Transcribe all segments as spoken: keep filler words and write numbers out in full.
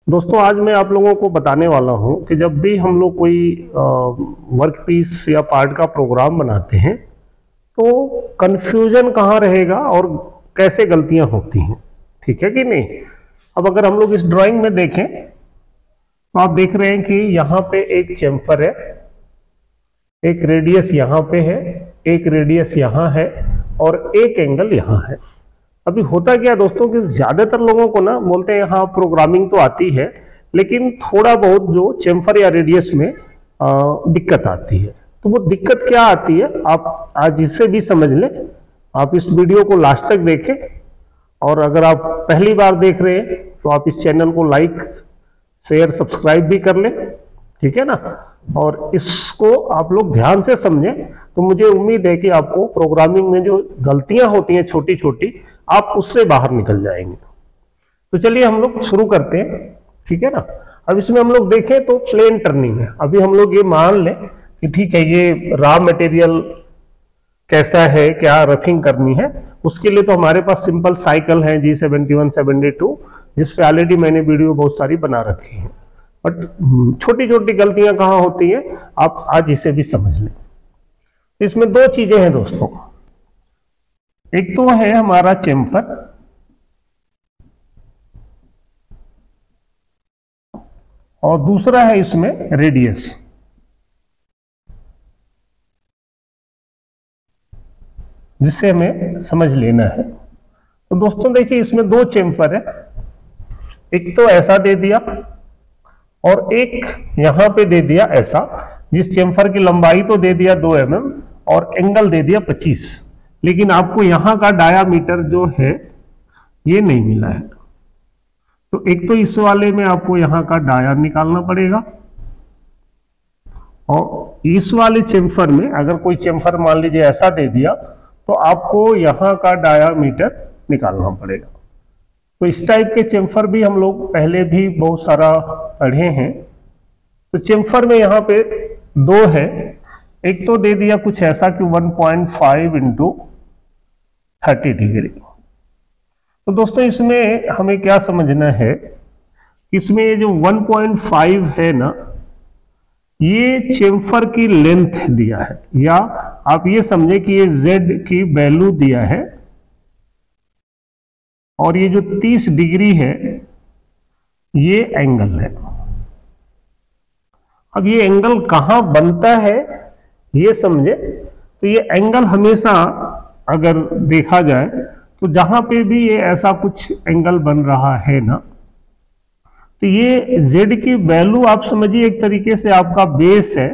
दोस्तों आज मैं आप लोगों को बताने वाला हूं कि जब भी हम लोग कोई वर्क पीस या पार्ट का प्रोग्राम बनाते हैं तो कंफ्यूजन कहाँ रहेगा और कैसे गलतियां होती हैं। ठीक है कि नहीं। अब अगर हम लोग इस ड्राइंग में देखें तो आप देख रहे हैं कि यहाँ पे एक चेम्फर है, एक रेडियस यहाँ पे है, एक रेडियस यहाँ है और एक एंगल यहाँ है। अभी होता क्या दोस्तों कि ज्यादातर लोगों को ना बोलते हैं हाँ प्रोग्रामिंग तो आती है लेकिन थोड़ा बहुत जो चेम्फर या रेडियस में आ, दिक्कत आती है। तो वो दिक्कत क्या आती है आप आज इससे भी समझ लें। आप इस वीडियो को लास्ट तक देखें और अगर आप पहली बार देख रहे हैं तो आप इस चैनल को लाइक शेयर सब्सक्राइब भी कर लें, ठीक है ना। और इसको आप लोग ध्यान से समझें तो मुझे उम्मीद है कि आपको प्रोग्रामिंग में जो गलतियां होती हैं छोटी छोटी आप उससे बाहर निकल जाएंगे। तो चलिए हम लोग शुरू करते हैं, ठीक है ना। अब इसमें हम लोग देखें तो प्लेन टर्निंग है। अभी हम लोग ये मान लें कि ठीक है ये रॉ मटेरियल कैसा है, क्या रफिंग करनी है, उसके लिए तो हमारे पास सिंपल साइकिल है G seventy one seventy two जिसपे ऑलरेडी मैंने वीडियो बहुत सारी बना रखी है। बट छोटी छोटी गलतियां कहाँ होती है आप आज इसे भी समझ लें। इसमें दो चीजें हैं दोस्तों, एक तो है हमारा चेम्फर और दूसरा है इसमें रेडियस। जिससे हमें समझ लेना है। तो दोस्तों देखिए इसमें दो चेम्फर है, एक तो ऐसा दे दिया और एक यहां पे दे दिया ऐसा, जिस चेम्फर की लंबाई तो दे दिया दो एम एम और एंगल दे दिया पच्चीस, लेकिन आपको यहां का डायामीटर जो है ये नहीं मिला है। तो एक तो इस वाले में आपको यहां का डाया निकालना पड़ेगा और इस वाले चेम्फर में अगर कोई चेम्फर मान लीजिए ऐसा दे दिया तो आपको यहां का डायामीटर निकालना पड़ेगा। तो इस टाइप के चेम्फर भी हम लोग पहले भी बहुत सारा पढ़े हैं। तो चेम्फर में यहां पे दो है, एक तो दे दिया कुछ ऐसा कि one point five into thirty degree. तो दोस्तों इसमें हमें क्या समझना है, इसमें ये जो वन पॉइंट फाइव है ना ये चेम्फर की लेंथ दिया है, या आप ये समझे कि ये z की वैल्यू दिया है और ये जो तीस डिग्री है ये एंगल है। अब ये एंगल कहां बनता है ये समझे। तो ये एंगल हमेशा अगर देखा जाए तो जहां पे भी ये ऐसा कुछ एंगल बन रहा है ना तो ये z की वैल्यू आप समझिए एक तरीके से आपका बेस है।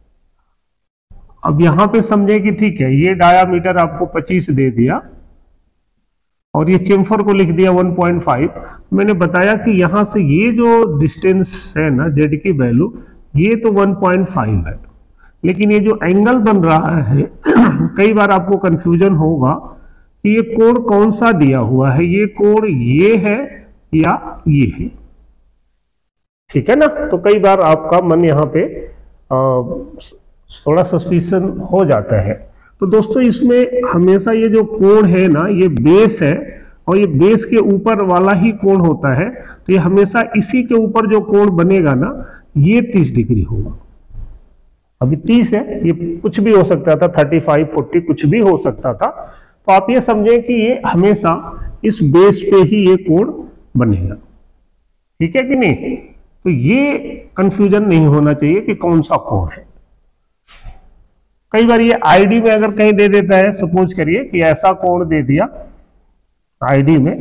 अब यहां पे समझे कि ठीक है ये डायामीटर आपको पच्चीस दे दिया और ये चेम्फर को लिख दिया वन पॉइंट फाइव। मैंने बताया कि यहां से ये जो डिस्टेंस है ना z की वैल्यू ये तो वन पॉइंट फाइव है, लेकिन ये जो एंगल बन रहा है कई बार आपको कंफ्यूजन होगा कि ये कोण कौन सा दिया हुआ है, ये कोण ये है या ये है, ठीक है ना। तो कई बार आपका मन यहाँ पे आ, थोड़ा सस्पिशन हो जाता है। तो दोस्तों इसमें हमेशा ये जो कोण है ना ये बेस है और ये बेस के ऊपर वाला ही कोण होता है। तो ये हमेशा इसी के ऊपर जो कोण बनेगा ना ये तीस डिग्री होगा। अभी तीस है, ये कुछ भी हो सकता था, थर्टी फाइव फोर्टी कुछ भी हो सकता था। तो आप ये समझें कि ये हमेशा इस बेस पे ही ये कोण बनेगा, ठीक है कि नहीं। तो ये कंफ्यूजन नहीं होना चाहिए कि कौन सा कोण है। कई बार ये आईडी में अगर कहीं दे देता है, सपोज करिए कि ऐसा कोण दे दिया आईडी में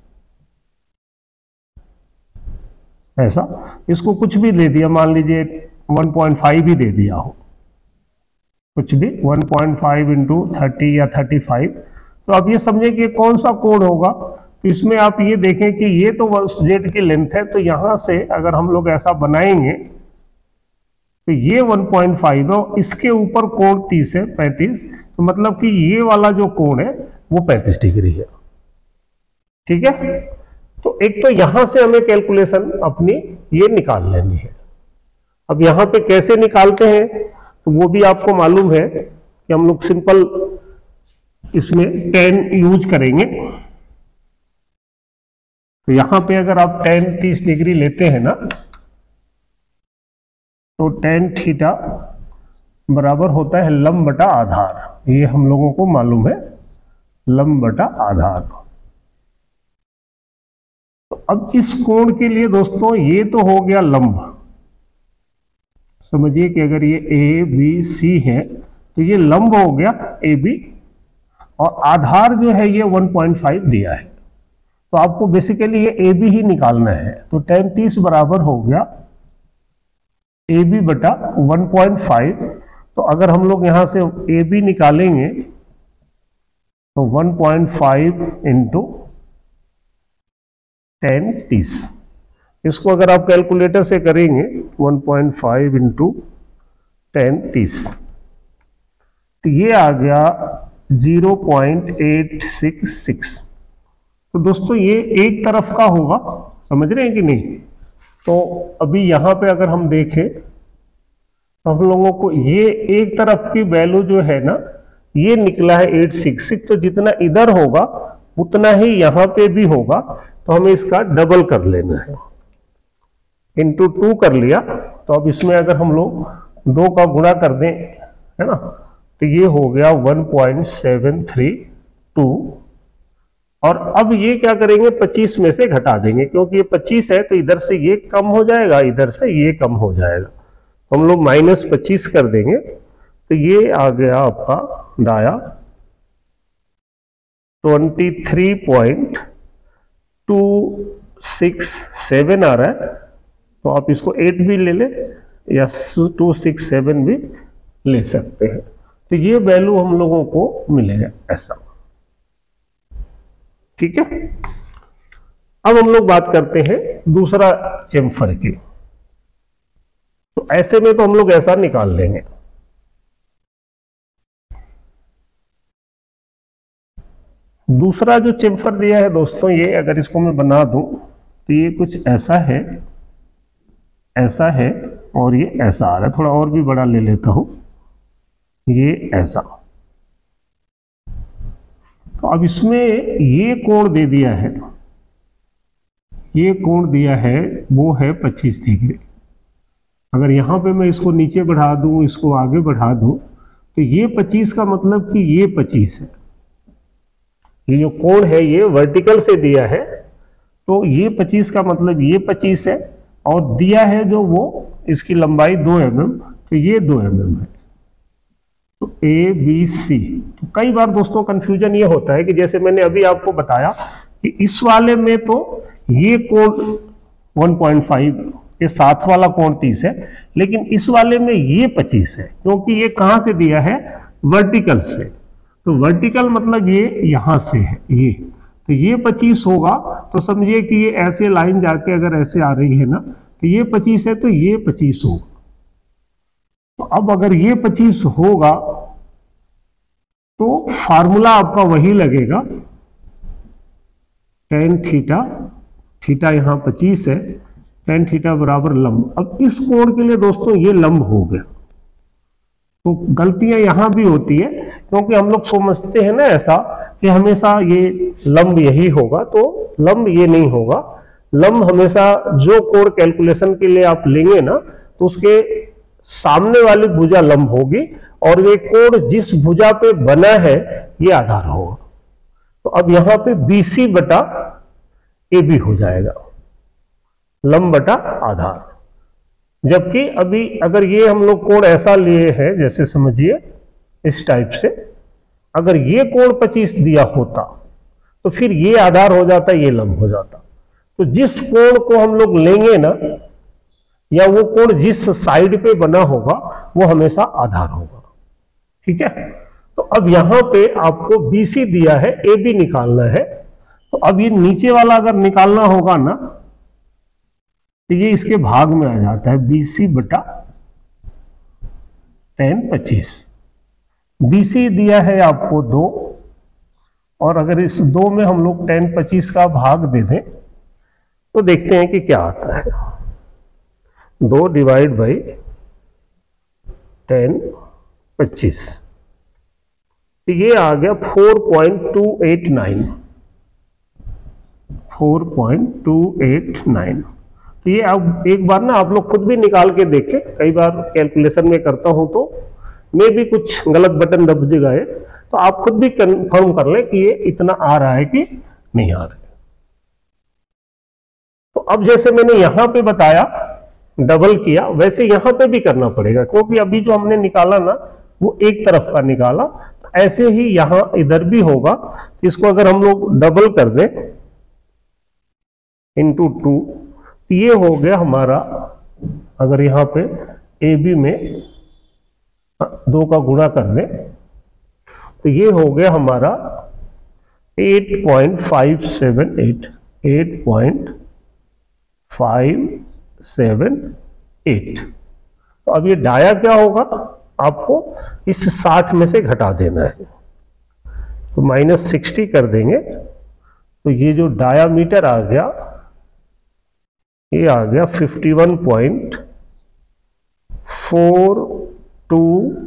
ऐसा, इसको कुछ भी दे दिया, मान लीजिए वन पॉइंट फाइव ही दे दिया हो, कुछ भी one point five into thirty या थर्टी फाइव। तो आप ये समझे कि कौन सा कोण होगा। तो इसमें आप ये देखें कि ये तो z की लेंथ है, तो यहां से अगर हम लोग ऐसा बनाएंगे तो ये वन पॉइंट फाइव है, इसके ऊपर कोण तीस है पैंतीस, तो मतलब कि ये वाला जो कोण है वो पैंतीस डिग्री है, ठीक है। तो एक तो यहां से हमें कैलकुलेशन अपनी ये निकाल लेनी है। अब यहां पे कैसे निकालते हैं तो वो भी आपको मालूम है कि हम लोग सिंपल इसमें टेन यूज करेंगे। तो यहां पे अगर आप टेन तीस डिग्री लेते हैं ना, तो टेन थीटा बराबर होता है लंब बटा आधार। ये हम लोगों को मालूम है, लंब बटा आधार। तो अब इस कोण के लिए दोस्तों ये तो हो गया लंब। समझिए कि अगर ये ए बी सी है तो ये लंब हो गया ए बी, और आधार जो है ये वन पॉइंट फाइव दिया है। तो आपको बेसिकली ये ए बी ही निकालना है। तो टेन तीस बराबर हो गया ए बी बटा वन पॉइंट फाइव। तो अगर हम लोग यहां से ए बी निकालेंगे तो one point five into ten तीस, इसको अगर आप कैलकुलेटर से करेंगे one point five into ten तीस, तो ये आ गया zero point eight six six. तो दोस्तों ये एक तरफ का होगा, समझ रहे हैं कि नहीं। तो अभी यहां पे अगर हम देखें तो हम लोगों को ये एक तरफ की वैल्यू जो है ना, ये निकला है एट सिक्स सिक्स। तो जितना इधर होगा उतना ही यहां पे भी होगा, तो हमें इसका डबल कर लेना है। इंटू टू कर लिया, तो अब इसमें अगर हम लोग दो का गुणा कर दें, है ना, तो ये हो गया one point seven three two. और अब ये क्या करेंगे, पच्चीस में से घटा देंगे, क्योंकि ये पच्चीस है तो इधर से ये कम हो जाएगा, इधर से ये कम हो जाएगा। हम लोग माइनस पच्चीस कर देंगे, तो ये आ गया आपका दाया twenty three point two six seven आ रहा है। तो आप इसको एट भी ले ले या टू सिक्स सेवन भी ले सकते हैं। तो ये वैल्यू हम लोगों को मिलेगा ऐसा, ठीक है। अब हम लोग बात करते हैं दूसरा चेम्फर की। तो ऐसे में तो हम लोग ऐसा निकाल लेंगे। दूसरा जो चेम्फर दिया है दोस्तों, ये अगर इसको मैं बना दूं तो ये कुछ ऐसा है, ऐसा है, और ये ऐसा आ रहा है। थोड़ा और भी बड़ा ले लेता हूं, ये ऐसा। तो अब इसमें ये कोण दे दिया है, ये कोण दिया है वो है पच्चीस डिग्री। अगर यहां पे मैं इसको नीचे बढ़ा दूं, इसको आगे बढ़ा दूं, तो ये पच्चीस का मतलब कि ये पच्चीस है। ये जो कोण है ये वर्टिकल से दिया है, तो ये पच्चीस का मतलब ये पच्चीस है, और दिया है जो वो इसकी लंबाई दो एम एम, तो ये दो एम एम है। तो ए बी सी। तो कई बार दोस्तों कंफ्यूजन ये होता है कि जैसे मैंने अभी आपको बताया कि इस वाले में तो ये कोण वन पॉइंट फाइव के साथ वाला कोण तीस है, लेकिन इस वाले में ये पच्चीस है, क्योंकि ये कहां से दिया है, वर्टिकल से। तो वर्टिकल मतलब ये यहां से है, ये तो ये पच्चीस होगा। तो समझिए कि ये ऐसे लाइन जाके अगर ऐसे आ रही है ना, तो ये पच्चीस है, तो ये पच्चीस होगा। तो अब अगर ये पच्चीस होगा तो फार्मूला आपका वही लगेगा, टेन थीटा, थीटा यहां पच्चीस है, टेन थीटा बराबर लंब। अब इस कोण के लिए दोस्तों ये लंब हो गया। तो गलतियां यहां भी होती है, क्योंकि हम लोग समझते हैं ना ऐसा कि हमेशा ये लंब यही होगा, तो लंब ये नहीं होगा। लंब हमेशा जो कोण कैलकुलेशन के लिए आप लेंगे ना, तो उसके सामने वाली भुजा लंब होगी, और ये कोण जिस भुजा पे बना है ये आधार होगा। तो अब यहां पे बी सी बटा ए बी हो जाएगा, लंब बटा आधार। जबकि अभी अगर ये हम लोग कोण ऐसा लिए हैं, जैसे समझिए इस टाइप से, अगर ये कोण पच्चीस दिया होता तो फिर ये आधार हो जाता, ये लंब हो जाता। तो जिस कोण को हम लोग लेंगे ना, या वो कोण जिस साइड पे बना होगा वो हमेशा आधार होगा, ठीक है। तो अब यहां पे आपको बी सी दिया है, ए बी निकालना है। तो अब ये नीचे वाला अगर निकालना होगा ना, तो ये इसके भाग में आ जाता है, बी सी बटा टेन पच्चीस। बी सी दिया है आपको दो, और अगर इस दो में हम लोग टेन पच्चीस का भाग दे दें तो देखते हैं कि क्या आता है। दो डिवाइड बाई टेन पच्चीस, तो ये आ गया four point two eight nine, four point two eight nine. तो ये अब एक बार ना आप लोग खुद भी निकाल के देखें, कई बार कैलकुलेशन में करता हूं तो मैं भी कुछ गलत बटन दब गए, तो आप खुद भी कंफर्म कर लें कि ये इतना आ रहा है कि नहीं आ रहा है। तो अब जैसे मैंने यहां पे बताया डबल किया, वैसे यहां पे भी करना पड़ेगा, क्योंकि अभी जो हमने निकाला ना वो एक तरफ का निकाला, तो ऐसे ही यहां इधर भी होगा। इसको अगर हम लोग डबल कर दें इंटू टू, तो ये हो गया हमारा, अगर यहां पे ए बी में दो का गुणा कर दें तो ये हो गया हमारा eight point five seven eight, eight point five seven eight. तो अब ये डाया क्या होगा, आपको इस साठ में से घटा देना है, तो माइनस सिक्सटी कर देंगे, तो ये जो डायामीटर आ गया ये आ गया fifty one point four two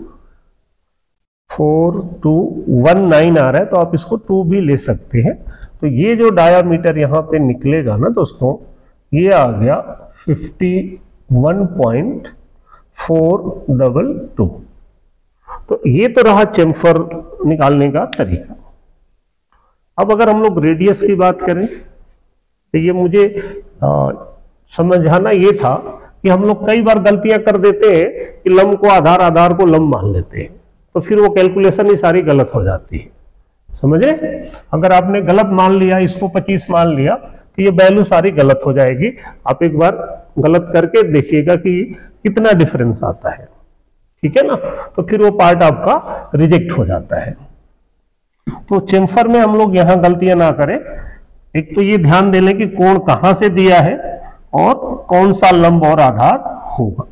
four two one nine आ रहा है, तो आप इसको टू भी ले सकते हैं। तो ये जो डायामीटर यहां पे निकलेगा ना दोस्तों, ये आ गया fifty one point four double two. तो ये तो रहा चेम्फर निकालने का तरीका। अब अगर हम लोग रेडियस की बात करें, तो ये मुझे आ, समझाना ये था कि हम लोग कई बार गलतियां कर देते हैं कि लंब को आधार, आधार को लंब मान लेते हैं, तो फिर वो कैलकुलेशन ही सारी गलत हो जाती है। समझ रहे? अगर आपने गलत मान लिया, इसको पच्चीस मान लिया, तो ये वैल्यू सारी गलत हो जाएगी। आप एक बार गलत करके देखिएगा कि कितना डिफरेंस आता है, ठीक है ना? तो फिर वो पार्ट आपका रिजेक्ट हो जाता है। तो चेम्फर में हम लोग यहां गलतियां ना करें। एक तो ये ध्यान दे लें कि कोण कहां से दिया है और कौन सा लंब और आधार होगा।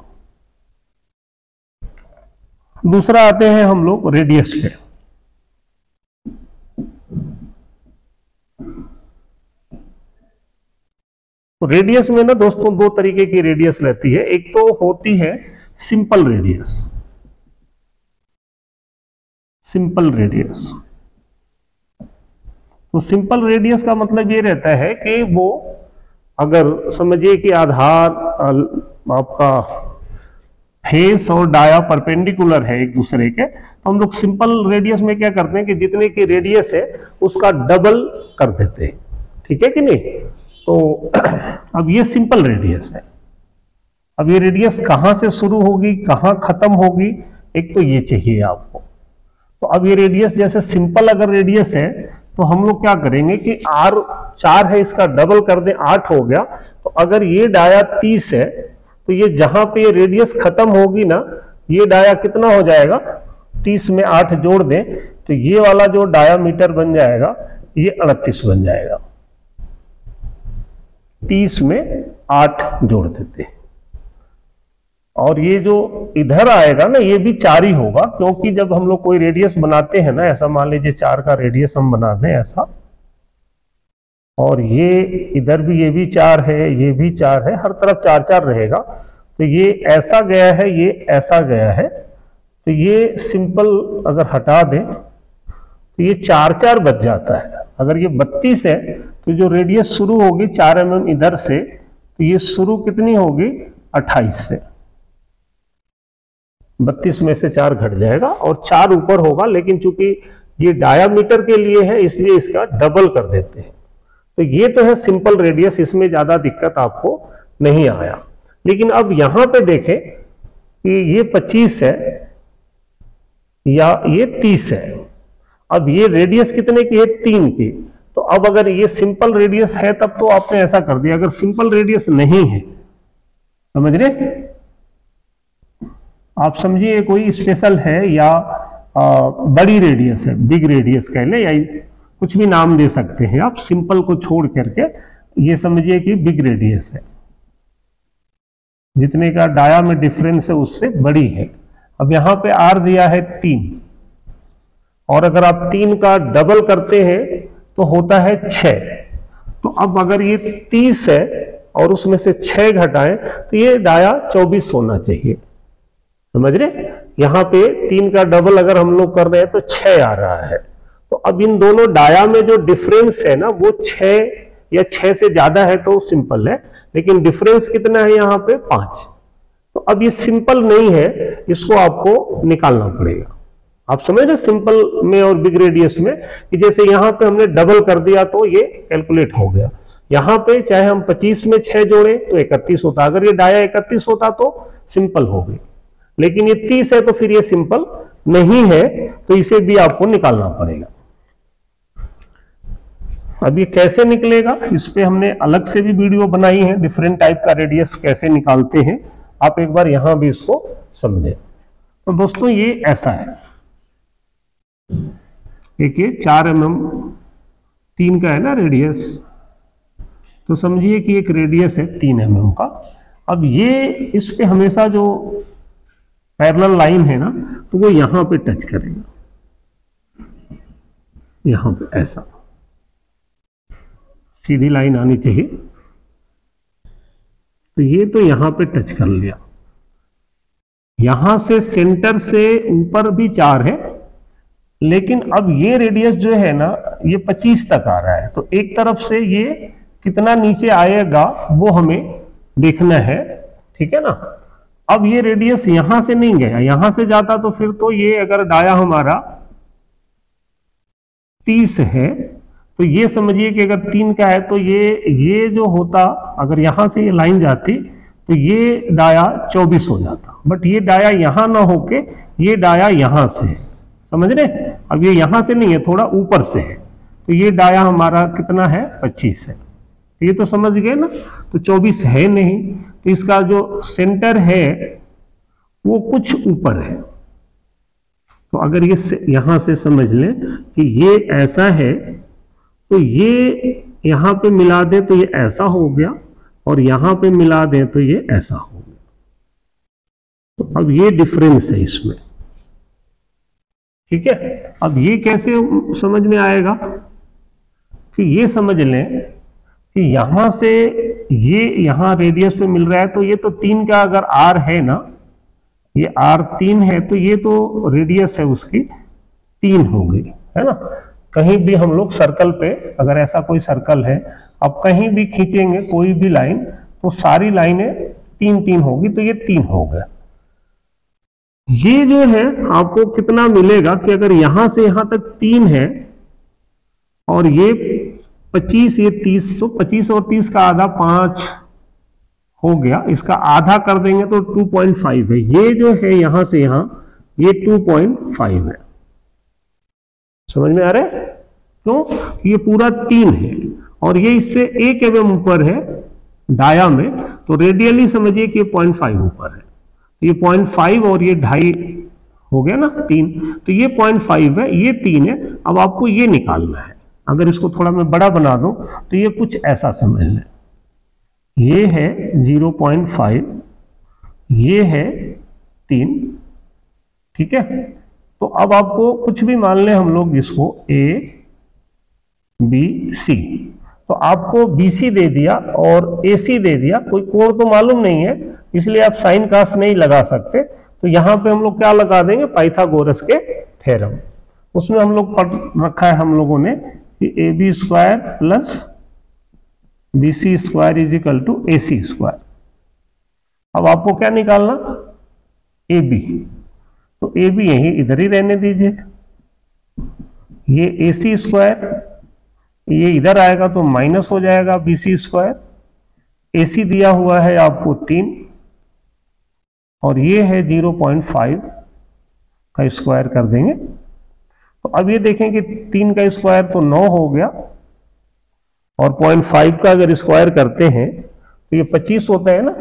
दूसरा आते हैं हम लोग रेडियस पे। तो रेडियस में ना दोस्तों दो तरीके की रेडियस रहती है। एक तो होती है सिंपल रेडियस, सिंपल रेडियस। तो सिंपल रेडियस का मतलब ये रहता है कि वो अगर समझिए कि आधार आपका फेस और डाया परपेंडिकुलर है एक दूसरे के, तो हम लोग सिंपल रेडियस में क्या करते हैं कि जितने की रेडियस है उसका डबल कर देते हैं, ठीक है कि नहीं? तो अब ये सिंपल रेडियस है। अब ये रेडियस कहां से शुरू होगी, कहां खत्म होगी, एक तो ये चाहिए आपको। तो अब ये रेडियस जैसे सिंपल अगर रेडियस है, तो हम लोग क्या करेंगे कि आर चार है, इसका डबल कर दें, आठ हो गया। तो अगर ये डाया तीस है, तो ये जहां पे ये रेडियस खत्म होगी ना, ये डाया कितना हो जाएगा, तीस में आठ जोड़ दें, तो ये वाला जो डायामीटर बन जाएगा ये अड़तीस बन जाएगा। तीस में आठ जोड़ देते हैं, और ये जो इधर आएगा ना ये भी चार ही होगा, क्योंकि जब हम लोग कोई रेडियस बनाते हैं ना, ऐसा मान लीजिए चार का रेडियस हम बना दें ऐसा, और ये इधर भी ये भी चार है, ये भी चार है, हर तरफ चार चार रहेगा। तो ये ऐसा गया है, ये ऐसा गया है, तो ये सिंपल अगर हटा दें तो ये चार चार बच जाता है। अगर ये बत्तीस है तो जो रेडियस शुरू होगी चार एम एम इधर से, तो ये शुरू कितनी होगी, अट्ठाईस से। बत्तीस में से चार घट जाएगा और चार ऊपर होगा, लेकिन चूंकि ये डायामीटर के लिए है इसलिए इसका डबल कर देते हैं। तो ये तो है सिंपल रेडियस, इसमें ज्यादा दिक्कत आपको नहीं आया। लेकिन अब यहां पे देखें कि ये पच्चीस है या ये तीस है। अब ये रेडियस कितने की है, तीन की। तो अब अगर ये सिंपल रेडियस है तब तो आपने ऐसा कर दिया, अगर सिंपल रेडियस नहीं है, समझ रहे, आप समझिए कोई स्पेशल है या आ, बड़ी रेडियस है, बिग रेडियस कह लें या कुछ भी नाम दे सकते हैं आप, सिंपल को छोड़ करके ये समझिए कि बिग रेडियस है, जितने का डाया में डिफरेंस है उससे बड़ी है। अब यहां पे आर दिया है तीन, और अगर आप तीन का डबल करते हैं तो होता है छह। तो अब अगर ये तीस है और उसमें से छह घटाएं तो ये डाया चौबीस होना चाहिए, समझ रहे। यहां पे तीन का डबल अगर हम लोग कर रहे हैं तो छह आ रहा है। तो अब इन दोनों डाया में जो डिफरेंस है ना वो छह या छह से ज्यादा है तो सिंपल है, लेकिन डिफरेंस कितना है यहाँ पे पांच। तो अब ये सिंपल नहीं है, इसको आपको निकालना पड़ेगा। आप समझ रहे सिंपल में और बिग रेडियस में कि जैसे यहाँ पे हमने डबल कर दिया तो ये कैलकुलेट हो गया। यहाँ पे चाहे हम पच्चीस में छह जोड़े तो इकतीस होता, अगर ये डाया इकतीस होता तो सिंपल हो गई, लेकिन ये तीस है तो फिर ये सिंपल नहीं है, तो इसे भी आपको निकालना पड़ेगा। अब ये कैसे निकलेगा, इस पे हमने अलग से भी वीडियो बनाई है, डिफरेंट टाइप का रेडियस कैसे निकालते हैं, आप एक बार यहां भी इसको समझें। तो दोस्तों ये ऐसा है, एक ये चार एम एम तीन का है ना रेडियस, तो समझिए कि एक रेडियस है तीन एम एम का। अब ये इस पे हमेशा जो पैरेलल लाइन है ना, तो वो यहां पे टच करेगा, यहां पे ऐसा सीधी लाइन आनी चाहिए। तो ये तो यहां पे टच कर लिया, यहां से सेंटर से ऊपर भी चार है, लेकिन अब ये रेडियस जो है ना ये पच्चीस तक आ रहा है, तो एक तरफ से ये कितना नीचे आएगा वो हमें देखना है, ठीक है ना। अब ये रेडियस यहां से नहीं गया, यहां से जाता तो फिर तो ये अगर डाया हमारा तीस है तो ये समझिए कि अगर तीन का है तो ये ये जो होता, अगर यहां से ये लाइन जाती तो ये डाया चौबीस हो जाता, बट ये डाया यहां ना होके ये डाया यहां से है, समझ रहे। अब ये यहां से नहीं है, थोड़ा ऊपर से है, तो ये डाया हमारा कितना है पच्चीस है, ये तो समझ गए ना। तो चौबीस है नहीं, तो इसका जो सेंटर है वो कुछ ऊपर है। तो अगर ये यहां से समझ लें कि ये ऐसा है, तो ये यहां पे मिला दे तो ये ऐसा हो गया, और यहां पे मिला दे तो ये ऐसा हो गया। तो अब ये डिफरेंस है इसमें, ठीक है। अब ये कैसे समझ में आएगा कि ये समझ लें कि यहां से ये यहां रेडियस में मिल रहा है, तो ये तो तीन का अगर आर है ना, ये आर तीन है, तो ये तो रेडियस है उसकी तीन हो गई, है ना। कहीं भी हम लोग सर्कल पे, अगर ऐसा कोई सर्कल है, अब कहीं भी खींचेंगे कोई भी लाइन तो सारी लाइनें तीन तीन होगी, तो ये तीन हो गया। ये जो है आपको कितना मिलेगा कि अगर यहां से यहां तक तीन है और ये पच्चीस ये तीस, तो पच्चीस और तीस का आधा पांच हो गया, इसका आधा कर देंगे तो टू पॉइंट फाइव है। ये जो है यहां से यहां ये टू पॉइंट फाइव है, समझ में आ रहा है। क्यों? ये पूरा तीन है और ये इससे एक एम एम ऊपर है डाया में, तो रेडियली समझिए कि ये पॉइंट फाइव ऊपर है, ये पॉइंट फाइव और ये ढाई हो गया ना तीन, तो ये पॉइंट फाइव है, ये तीन है। अब आपको ये निकालना है, अगर इसको थोड़ा मैं बड़ा बना दूं तो ये कुछ ऐसा समझ लें, ये है जीरो पॉइंट फाइव, ये है तीन, ठीक है। तो अब आपको कुछ भी मान लें हम लोग इसको ए बी सी, तो आपको बी सी दे दिया और ए सी दे दिया, कोई कोण तो मालूम नहीं है इसलिए आप साइन कास नहीं लगा सकते, तो यहां पे हम लोग क्या लगा देंगे, पाइथागोरस के थ्योरम। उसमें हम लोग पढ़ रखा है हम लोगों ने कि A B square plus B C square is equal to A C square. अब आपको क्या निकालना, ए बी, तो ए बी यही इधर ही रहने दीजिए, ये ए सी स्क्वायर ये इधर आएगा तो माइनस हो जाएगा बी सी स्क्वायर, ए सी दिया हुआ है आपको तीन और ये है जीरो पॉइंट फाइव का स्क्वायर कर देंगे। तो अब ये देखें कि तीन का स्क्वायर तो नौ हो गया और पॉइंट फाइव का अगर स्क्वायर करते हैं तो ये पच्चीस होता है ना,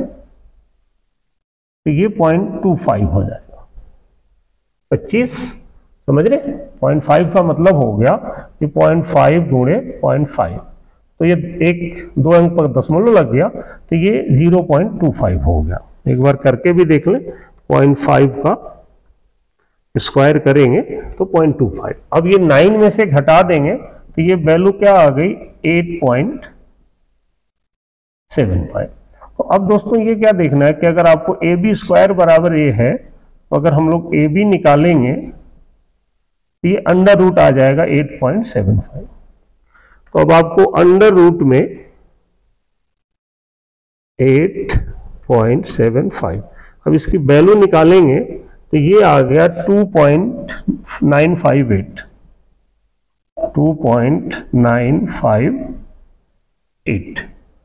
तो ये पॉइंट टू फाइव हो जाएगा, पच्चीस, समझ रहे। पॉइंट फाइव का मतलब हो गया कि पॉइंट फाइव गुणे पॉइंट फाइव, तो ये एक दो अंक पर दशमलव लग गया, तो ये जीरो पॉइंट टू फाइव हो गया। एक बार करके भी देख लें, पॉइंट फाइव का स्क्वायर करेंगे तो पॉइंट टू फाइव। अब ये नाइन में से घटा देंगे तो ये वैल्यू क्या आ गई, एट पॉइंट सेवन फाइव। तो अब दोस्तों ये क्या देखना है कि अगर आपको ए बी स्क्वायर बराबर ए है, तो अगर हम लोग ए बी निकालेंगे तो ये अंडर रूट आ जाएगा एट पॉइंट सेवन फाइव। तो अब आपको अंडर रूट में एट पॉइंट सेवन फाइव, अब इसकी वैल्यू निकालेंगे तो ये आ गया two point nine five eight, two point nine five eight,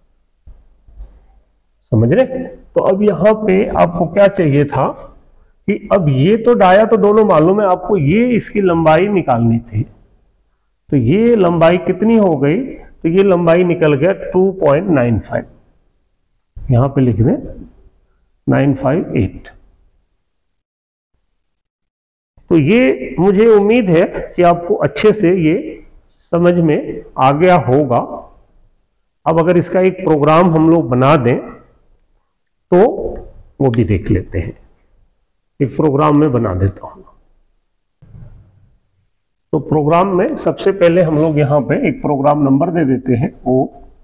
समझ रहे। तो अब यहां पे आपको क्या चाहिए था कि अब ये तो डाया तो दोनों मालूम है, आपको ये इसकी लंबाई निकालनी थी। तो ये लंबाई कितनी हो गई, तो ये लंबाई निकल गया टू पॉइंट नाइन फाइव, यहां पे लिख दें नाइन फाइव एट। तो ये मुझे उम्मीद है कि आपको अच्छे से ये समझ में आ गया होगा। अब अगर इसका एक प्रोग्राम हम लोग बना दें तो वो भी देख लेते हैं। एक प्रोग्राम में बना देता हूं। तो प्रोग्राम में सबसे पहले हम लोग यहां पे एक प्रोग्राम नंबर दे देते हैं ओ,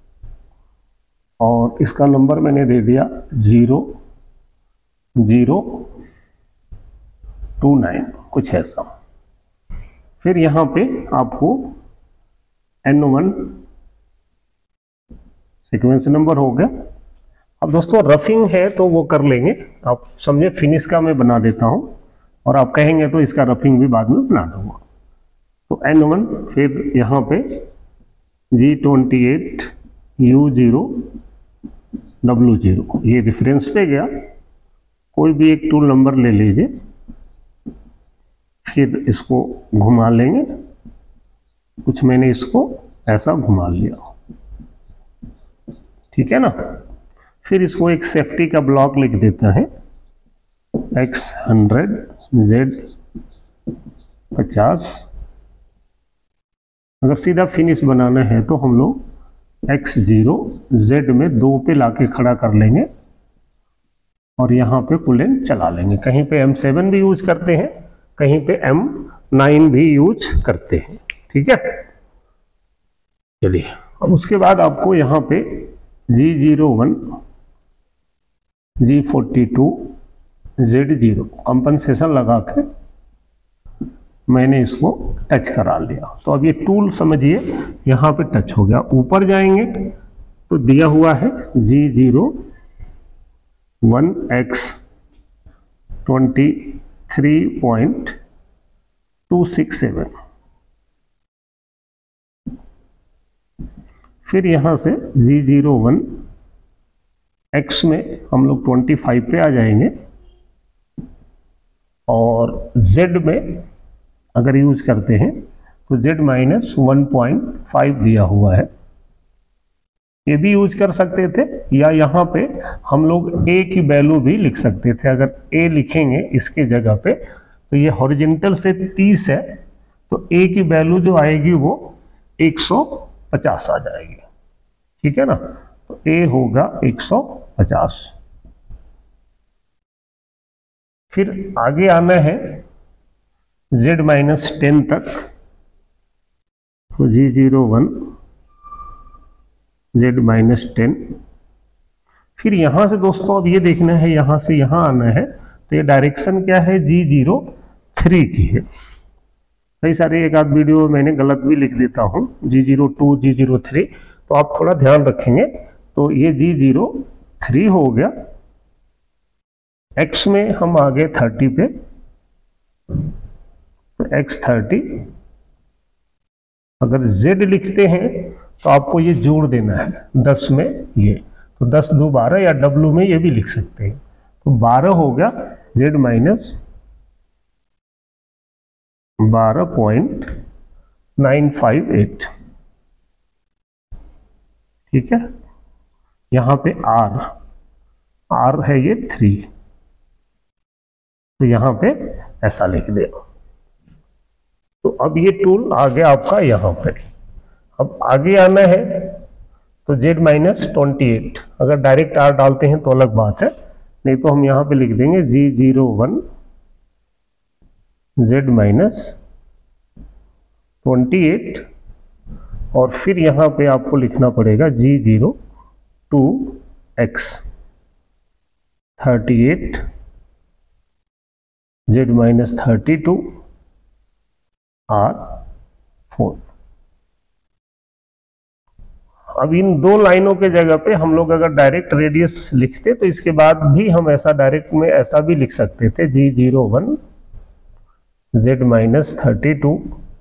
और इसका नंबर मैंने दे दिया जीरो जीरो टू नाइन, कुछ ऐसा। फिर यहां पे आपको एन वन सीक्वेंस नंबर हो गया। अब दोस्तों रफिंग है तो वो कर लेंगे, आप समझे। फिनिश का मैं बना देता हूं और आप कहेंगे तो इसका रफिंग भी बाद में बना दूंगा। तो एन वन, फिर यहां पे G twenty eight U zero W zero, ये रेफरेंस पे गया। कोई भी एक टूल नंबर ले लीजिए, फिर इसको घुमा लेंगे। कुछ मैंने इसको ऐसा घुमा लिया, ठीक है ना। फिर इसको एक सेफ्टी का ब्लॉक लिख देता है, एक्स हंड्रेड जेड पचास। अगर सीधा फिनिश बनाना है तो हम लोग एक्स जीरो जेड में दो पे लाके खड़ा कर लेंगे और यहाँ पे कुलेन चला लेंगे। कहीं पे एम सेवन भी यूज करते हैं, कहीं पे एम नाइन भी यूज करते हैं, ठीक है। चलिए, अब उसके बाद आपको यहाँ पे G zero one G forty two Z zero compensation लगा के मैंने इसको टच करा लिया। तो अब ये टूल समझिए यहाँ पे टच हो गया। ऊपर जाएंगे तो दिया हुआ है G zero one X twenty three point two six seven. फिर यहां से जी जीरो वन एक्स में हम लोग ट्वेंटी फाइव पे आ जाएंगे और जेड में अगर यूज करते हैं तो Z minus one point five दिया हुआ है। ये भी यूज कर सकते थे, या यहाँ पे हम लोग ए की वैल्यू भी लिख सकते थे। अगर ए लिखेंगे इसके जगह पे तो ये हॉरिजॉन्टल से तीस है, तो ए की वैल्यू जो आएगी वो एक सौ पचास आ जाएगी, ठीक है ना। तो ए होगा एक सौ पचास। फिर आगे आना है z माइनस टेन तक, तो G zero one Z minus ten. फिर यहां से दोस्तों अब ये देखना है, यहां से यहां आना है, तो ये डायरेक्शन क्या है, जी जीरो थ्री की है। कई सारे एक आध वीडियो मैंने गलत भी लिख देता हूं, G zero two G zero three, तो आप थोड़ा ध्यान रखेंगे। तो ये जी जीरो थ्री हो गया। एक्स में हम आ गए थर्टी पे, तो एक्स थर्टी। अगर जेड लिखते हैं तो आपको ये जोड़ देना है दस में, ये तो दस दो बारह, या डब्लू में ये भी लिख सकते हैं। तो बारह हो गया जेड माइनस बारह पॉइंट नाइन फाइव एट, ठीक है। यहां पे आर आर है ये थ्री, तो यहां पे ऐसा लिख दे। तो अब ये टूल आ गया आपका यहां पे। अब आगे आना है तो जेड माइनस ट्वेंटी एट, अगर डायरेक्ट आर डालते हैं तो अलग बात है, नहीं तो हम यहां पे लिख देंगे G zero one Z minus twenty eight, और फिर यहां पे आपको लिखना पड़ेगा G zero two X thirty eight Z minus thirty two R four. अब इन दो लाइनों के जगह पे हम लोग अगर डायरेक्ट रेडियस लिखते तो इसके बाद भी हम ऐसा डायरेक्ट में ऐसा भी लिख सकते थे, G zero one Z minus thirty two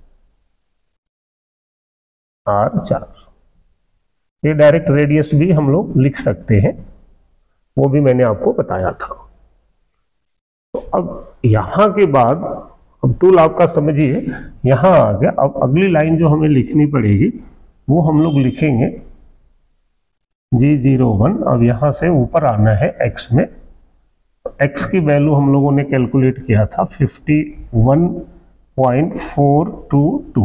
R चार, ये डायरेक्ट रेडियस भी हम लोग लिख सकते हैं, वो भी मैंने आपको बताया था। तो अब यहां के बाद अब टूल आपका समझिए यहां आ गया। अब अगली लाइन जो हमें लिखनी पड़ेगी वो हम लोग लिखेंगे जी जीरो वन। अब यहां से ऊपर आना है एक्स में, एक्स की वैल्यू हम लोगों ने कैलकुलेट किया था fifty one point four two two.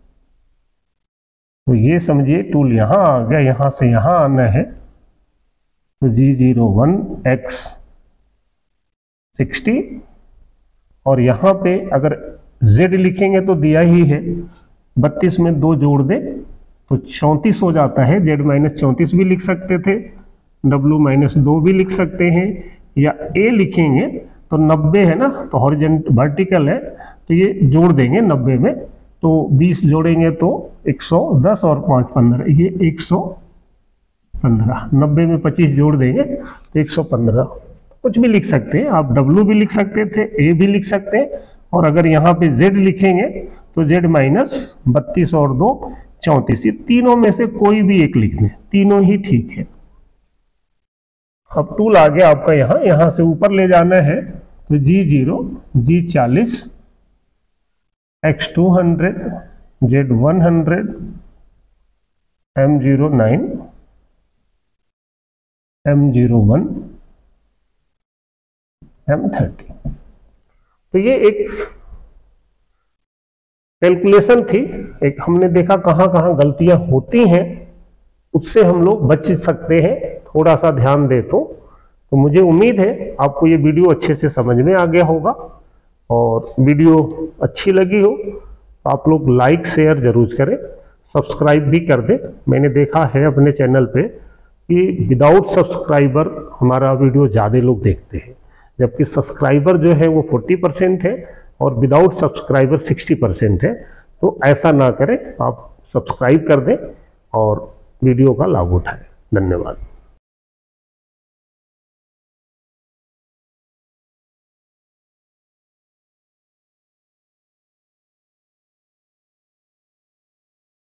तो ये समझिए टूल यहां आ गया, यहां से यहां आना है तो G zero one X sixty, और यहां पे अगर z लिखेंगे तो दिया ही है, बत्तीस में दो जोड़ दे तो चौंतीस हो जाता है, z माइनस चौंतीस भी लिख सकते थे, w माइनस दो भी लिख सकते हैं, या a लिखेंगे तो नब्बे है ना, तो हॉरिजॉन्टल वर्टिकल है तो ये जोड़ देंगे नब्बे में, तो बीस जोड़ेंगे तो एक सौ दस और पाँच पंद्रह, ये एक सौ पंद्रह, नब्बे में पच्चीस जोड़ देंगे तो एक सौ पंद्रह। कुछ भी लिख सकते हैं आप, W भी लिख सकते थे, A भी लिख सकते हैं, और अगर यहाँ पे Z लिखेंगे तो Z माइनस बत्तीस और दो चौंतीस, ये तीनों में से कोई भी एक लिख दें, तीनों ही ठीक है। अब टूल आ गया आपका यहाँ, यहाँ से ऊपर ले जाना है तो जी जीरो जी चालीस X two hundred Z one hundred M zero nine M zero one M thirty. तो ये एक कैलकुलेशन थी, एक हमने देखा कहां कहां गलतियां होती हैं, उससे हम लोग बच सकते हैं थोड़ा सा ध्यान दे तो। तो मुझे उम्मीद है आपको ये वीडियो अच्छे से समझ में आ गया होगा, और वीडियो अच्छी लगी हो तो आप लोग लाइक शेयर जरूर करें, सब्सक्राइब भी कर दें। मैंने देखा है अपने चैनल पे कि विदाउट सब्सक्राइबर हमारा वीडियो ज़्यादा लोग देखते हैं, जबकि सब्सक्राइबर जो है वो चालीस परसेंट है और विदाउट सब्सक्राइबर साठ परसेंट है। तो ऐसा ना करें, आप सब्सक्राइब कर दें और वीडियो का लाभ उठाएं। धन्यवाद।